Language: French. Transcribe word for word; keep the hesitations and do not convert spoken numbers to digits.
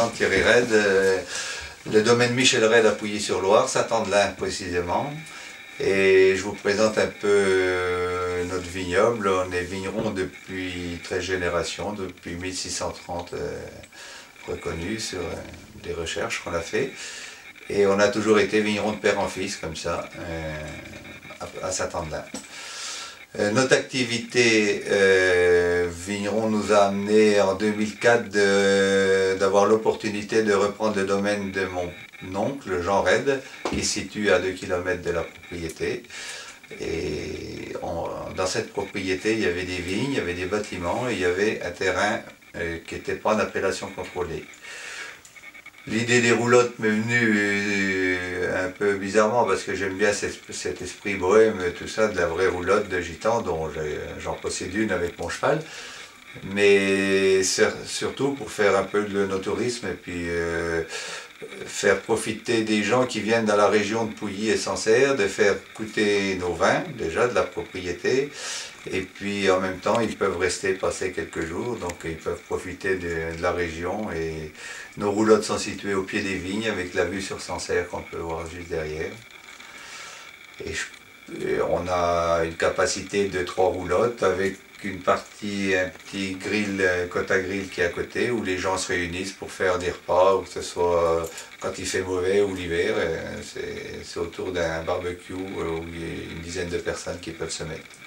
présente Thierry Red, euh, le domaine Michel Red à Pouilly-sur-Loire, Saint-Andelin précisément. Et je vous présente un peu euh, notre vignoble. On est vigneron depuis treize générations, depuis mille six cent trente, euh, reconnu sur euh, des recherches qu'on a fait. Et on a toujours été vigneron de père en fils, comme ça, euh, à, à Saint-Andelin. Euh, notre activité euh, vigneron nous a amené en deux mille quatre d'avoir l'opportunité de reprendre le domaine de mon oncle, Jean Red, qui se situe à deux kilomètres de la propriété. Et on, dans cette propriété, il y avait des vignes, il y avait des bâtiments et il y avait un terrain euh, qui n'était pas en appellation contrôlée. L'idée des roulottes m'est venue euh, un peu bizarrement parce que j'aime bien cet, cet esprit bohème, tout ça, de la vraie roulotte de gitan dont j'en possède une avec mon cheval. Mais surtout pour faire un peu de no-tourisme et puis euh, faire profiter des gens qui viennent dans la région de Pouilly et Sancerre, de faire goûter nos vins, déjà de la propriété. Et puis en même temps, ils peuvent rester passer quelques jours, donc ils peuvent profiter de, de la région. Et nos roulottes sont situées au pied des vignes avec la vue sur Sancerre qu'on peut voir juste derrière. Et, je, et on a une capacité de trois roulottes avec une partie, un petit grill, côte à grill qui est à côté, où les gens se réunissent pour faire des repas, ou que ce soit quand il fait mauvais ou l'hiver. C'est autour d'un barbecue où il y a une dizaine de personnes qui peuvent se mettre.